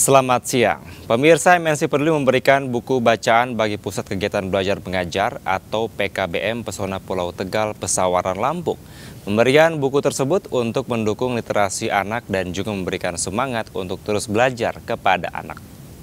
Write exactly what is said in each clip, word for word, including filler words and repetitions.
Selamat siang. Pemirsa, M N C Peduli memberikan buku bacaan bagi Pusat Kegiatan Belajar Mengajar atau P K B M Pesona Pulau Tegal, Pesawaran Lampung. Pemberian buku tersebut untuk mendukung literasi anak dan juga memberikan semangat untuk terus belajar kepada anak.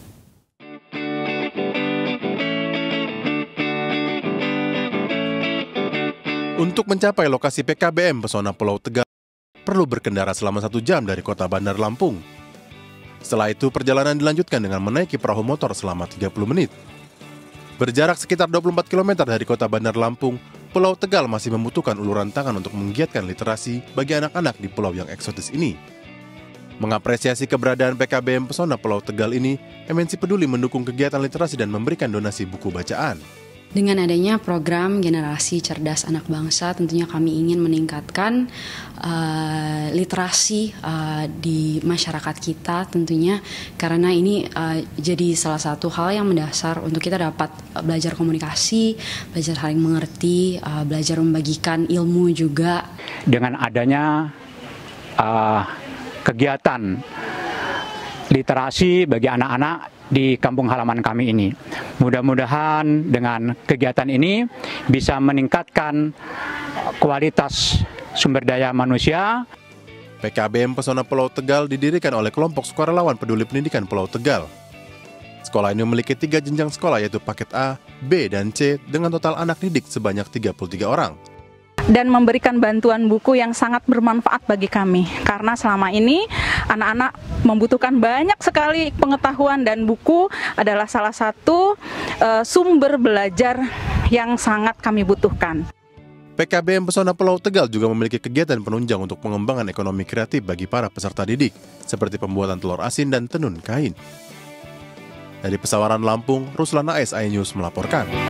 Untuk mencapai lokasi P K B M Pesona Pulau Tegal, perlu berkendara selama satu jam dari kota Bandar Lampung. Setelah itu, perjalanan dilanjutkan dengan menaiki perahu motor selama tiga puluh menit. Berjarak sekitar dua puluh empat kilometer dari kota Bandar Lampung, Pulau Tegal masih membutuhkan uluran tangan untuk menggiatkan literasi bagi anak-anak di pulau yang eksotis ini. Mengapresiasi keberadaan P K B M Pesona Pulau Tegal ini, M N C Peduli mendukung kegiatan literasi dan memberikan donasi buku bacaan. Dengan adanya program Generasi Cerdas Anak Bangsa, tentunya kami ingin meningkatkan uh, literasi uh, di masyarakat kita tentunya, karena ini uh, jadi salah satu hal yang mendasar untuk kita dapat belajar komunikasi, belajar saling mengerti, uh, belajar membagikan ilmu juga. Dengan adanya uh, kegiatan literasi bagi anak-anak di kampung halaman kami ini. Mudah-mudahan dengan kegiatan ini bisa meningkatkan kualitas sumber daya manusia. P K B M Pesona Pulau Tegal didirikan oleh kelompok sukarelawan peduli pendidikan Pulau Tegal. Sekolah ini memiliki tiga jenjang sekolah, yaitu paket A, B, dan C dengan total anak didik sebanyak tiga puluh tiga orang. Dan memberikan bantuan buku yang sangat bermanfaat bagi kami, karena selama ini anak-anak membutuhkan banyak sekali pengetahuan dan buku adalah salah satu uh, sumber belajar yang sangat kami butuhkan. P K B M Pesona Pulau Tegal juga memiliki kegiatan penunjang untuk pengembangan ekonomi kreatif bagi para peserta didik, seperti pembuatan telur asin dan tenun kain. Dari Pesawaran Lampung, Ruslan A S, iNews melaporkan.